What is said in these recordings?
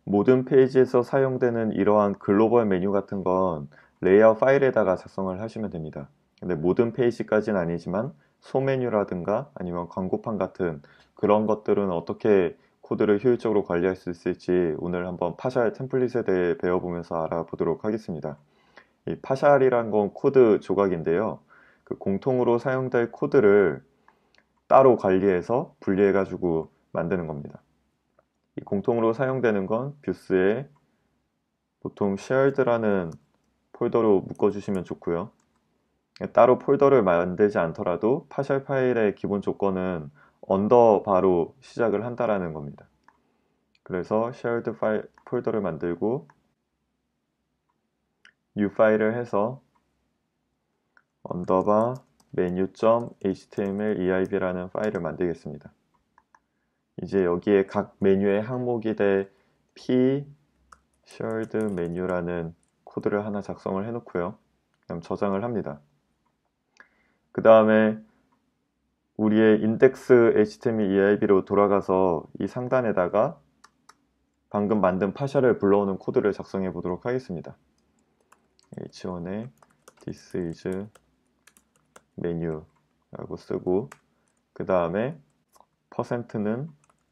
모든 페이지에서 사용되는 이러한 글로벌 메뉴 같은 건 레이아웃 파일에다가 작성을 하시면 됩니다. 근데 모든 페이지까지는 아니지만 소메뉴라든가 아니면 광고판 같은 그런 것들은 어떻게 코드를 효율적으로 관리할 수 있을지 오늘 한번 파샬 템플릿에 대해 배워보면서 알아보도록 하겠습니다. 이 파샬이란 건 코드 조각인데요. 그 공통으로 사용될 코드를 따로 관리해서 분리해가지고 만드는 겁니다. 이 공통으로 사용되는 건 뷰스에 보통 shared라는 폴더로 묶어주시면 좋고요. 따로 폴더를 만들지 않더라도 파셜 파일의 기본 조건은 언더바로 시작을 한다라는 겁니다. 그래서 shared 파일 폴더를 만들고 new 파일을 해서 언더바 menu.html.eib라는 파일을 만들겠습니다. 이제 여기에 각 메뉴의 항목이 될 p shared 메뉴라는 코드를 하나 작성을 해 놓고요. 그럼 저장을 합니다. 그 다음에 우리의 index html eib로 돌아가서 이 상단에다가 방금 만든 파셜을 불러오는 코드를 작성해 보도록 하겠습니다. h1에 this is menu 라고 쓰고 그 다음에 %는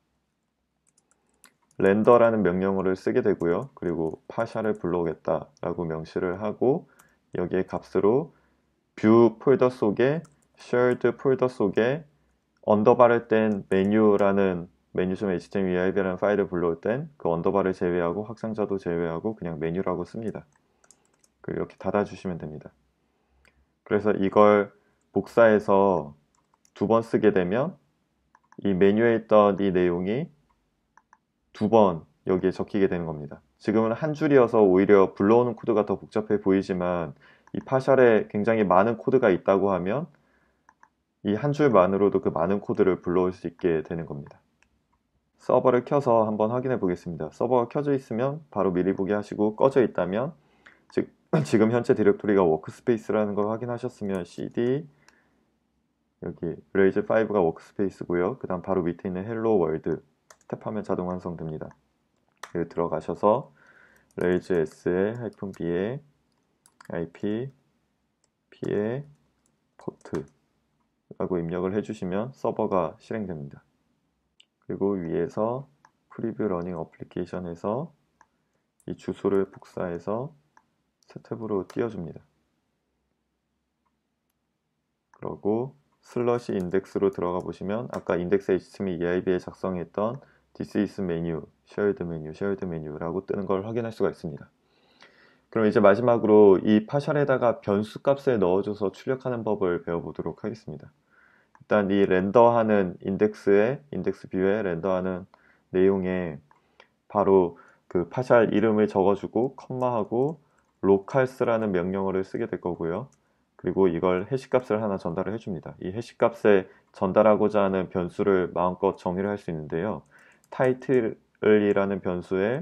렌더라는 명령어를 쓰게 되고요. 그리고 파셜을 불러오겠다 라고 명시를 하고 여기에 값으로 뷰 폴더 속에 shared 폴더 속에 언더바를 뗀 메뉴라는 menu.html.eib라는 파일을 불러올 땐 그 언더바를 제외하고 확장자도 제외하고 그냥 메뉴라고 씁니다. 그리고 이렇게 닫아주시면 됩니다. 그래서 이걸 복사해서 두 번 쓰게 되면 이 메뉴에 있던 이 내용이 두 번 여기에 적히게 되는 겁니다. 지금은 한 줄이어서 오히려 불러오는 코드가 더 복잡해 보이지만 이 파셜에 굉장히 많은 코드가 있다고 하면 이 한 줄만으로도 그 많은 코드를 불러올 수 있게 되는 겁니다. 서버를 켜서 한번 확인해 보겠습니다. 서버가 켜져 있으면 바로 미리 보기 하시고 꺼져 있다면 지금 현재 디렉토리가 워크스페이스라는 걸 확인하셨으면 cd 여기 블레이즈5가 워크스페이스고요. 그 다음 바로 밑에 있는 헬로 월드 탭하면 자동 완성됩니다. 여기 들어가셔서 레이즈S의 -b에 IP P의 포트 라고 입력을 해주시면 서버가 실행됩니다. 그리고 위에서 프리뷰 러닝 어플리케이션에서 이 주소를 복사해서 새 탭으로 띄워줍니다. 그리고 슬러시 인덱스로 들어가 보시면 아까 인덱스 html eib에 작성했던 this is menu, shared menu라고 뜨는 걸 확인할 수가 있습니다. 그럼 이제 마지막으로 이 파셜에다가 변수 값을 넣어줘서 출력하는 법을 배워보도록 하겠습니다. 일단 이 렌더하는 인덱스 뷰에 렌더하는 내용에 바로 그 파셜 이름을 적어주고 컴마하고 locals라는 명령어를 쓰게 될 거고요. 그리고 이걸 해시값을 하나 전달을 해줍니다. 이 해시값에 전달하고자 하는 변수를 마음껏 정의를 할 수 있는데요. title이라는 변수에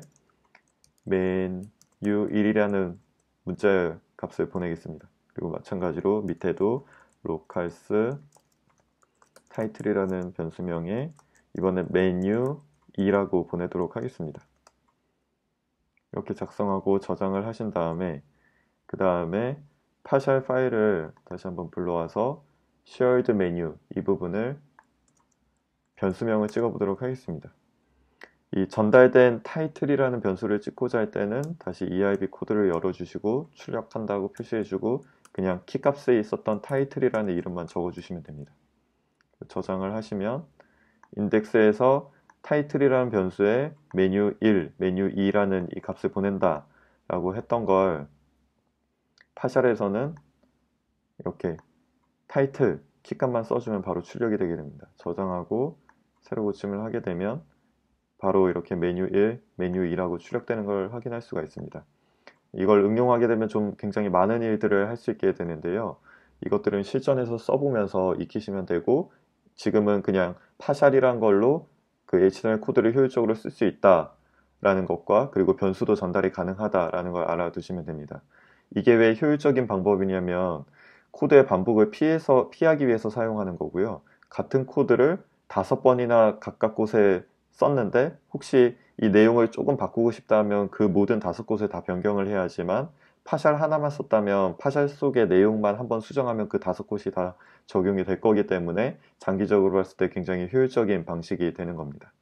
menu1이라는 문자 값을 보내겠습니다. 그리고 마찬가지로 밑에도 locals title이라는 변수명에 이번에 menu2라고 보내도록 하겠습니다. 이렇게 작성하고 저장을 하신 다음에 그 다음에 파셜 파일을 다시 한번 불러와서 shared menu 이 부분을 변수명을 찍어 보도록 하겠습니다. 이 전달된 title이라는 변수를 찍고자 할 때는 다시 eib 코드를 열어주시고 출력한다고 표시해주고 그냥 키값에 있었던 title이라는 이름만 적어주시면 됩니다. 저장을 하시면 인덱스에서 title이라는 변수에 menu1, menu2라는 이 값을 보낸다 라고 했던 걸 파셜에서는 이렇게 타이틀 키값만 써주면 바로 출력이 되게 됩니다. 저장하고 새로 고침을 하게 되면 바로 이렇게 메뉴 1, 메뉴 2라고 출력되는 걸 확인할 수가 있습니다. 이걸 응용하게 되면 좀 굉장히 많은 일들을 할 수 있게 되는데요. 이것들은 실전에서 써보면서 익히시면 되고 지금은 그냥 파샬이란 걸로 그 HTML 코드를 효율적으로 쓸 수 있다라는 것과 그리고 변수도 전달이 가능하다라는 걸 알아두시면 됩니다. 이게 왜 효율적인 방법이냐면 코드의 반복을 피하기 위해서 사용하는 거고요. 같은 코드를 5번이나 각각 곳에 썼는데 혹시 이 내용을 조금 바꾸고 싶다면 그 모든 5곳을 다 변경을 해야지만 파샬 하나만 썼다면 파샬 속의 내용만 한번 수정하면 그 5곳이 다 적용이 될 거기 때문에 장기적으로 봤을 때 굉장히 효율적인 방식이 되는 겁니다.